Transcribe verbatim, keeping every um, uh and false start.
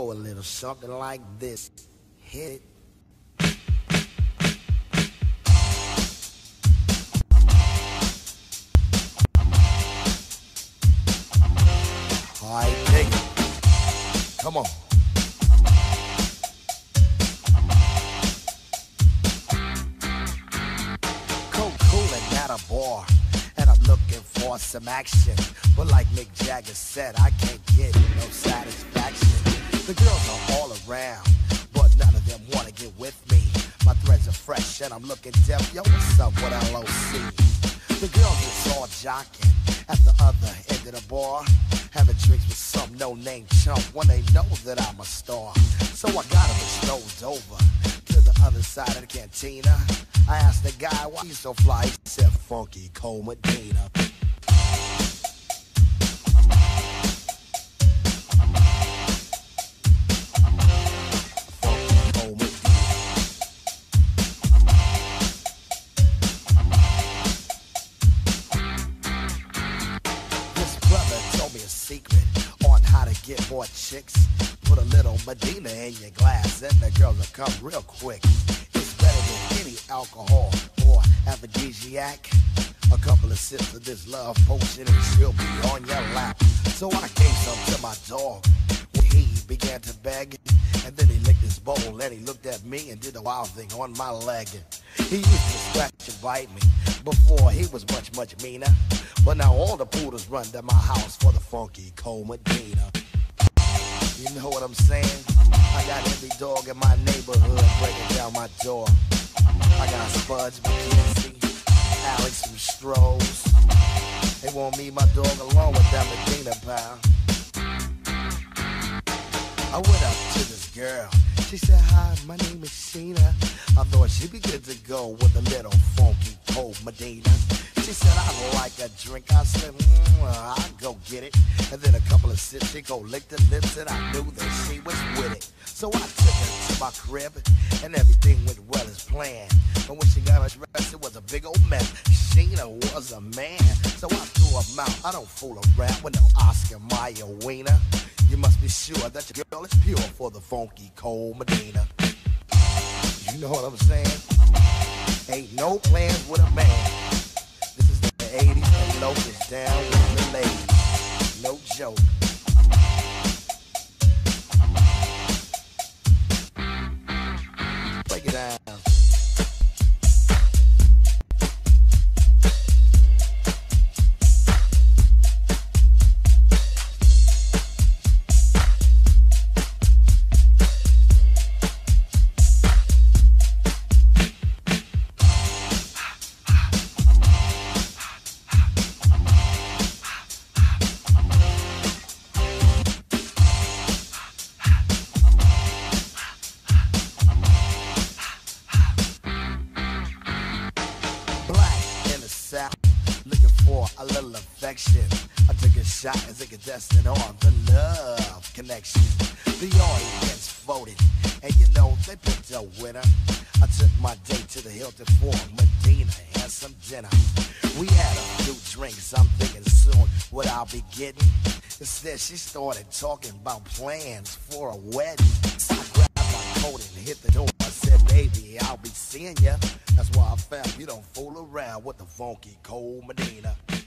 go a little something like this. Hit it. Alright, dig it. Come on. Cool, coolin' at a bar, and I'm looking for some action. But like Mick Jagger said, I can't get no satisfaction. The girls are all around, but none of them wanna get with me. My threads are fresh and I'm looking deaf. Yo, what's up with L O C? The girls is all jocking at the other end of the bar, having drinks with some no-name chump when they know that I'm a star. So I got him strolled over to the other side of the cantina. I asked the guy why he's so fly. He said, Funky Cole Medina. Secret on how to get more chicks. Put a little Medina in your glass and the girls will come real quick. It's better than any alcohol or aphrodisiac. A couple of sips of this love potion and she'll be on your lap. So I gave some to my dog when he began to beg. And then he licked his bowl and he looked at me and did a wild thing on my leg. He used to scratch and bite me before he was much, much meaner. But now all the poodles run to my house for the Funky Cole Medina. You know what I'm saying? I got every dog in my neighborhood breaking down my door. I got Spuds, McKenzie, Alex from Strohs. They want me, my dog, along with that Medina pal. I went up to this girl. She said, hi, my name is Sheena. I thought she'd be good to go with a little Funky Cole Medina. She said, I like a drink. I said, mm, I'll go get it. And then a couple of sips, she go lick the lips, and I knew that she was with it. So I took her to my crib, and everything went well as planned. But when she got her dressed, it was a big old mess. Sheena was a man, so I threw her out. I don't fool around with no Oscar Mayer wiener. You must be sure that your girl is pure for the Funky Cole Medina. You know what I'm saying? Ain't no plans with a man. This is the eighties and Locust down with the ladies. No joke. Break it down. Looking for a little affection. I took a shot as a contestant on the love connection. The audience voted, and you know they picked a winner. I took my date to the Hilton for Medina and some dinner. We had a few drinks, I'm thinking soon what I'll be getting. Instead she started talking about plans for a wedding. So I grabbed my coat and hit the door. I said, baby, I'll be seeing ya. That's why I found you don't fool around with the Funky Cole Medina.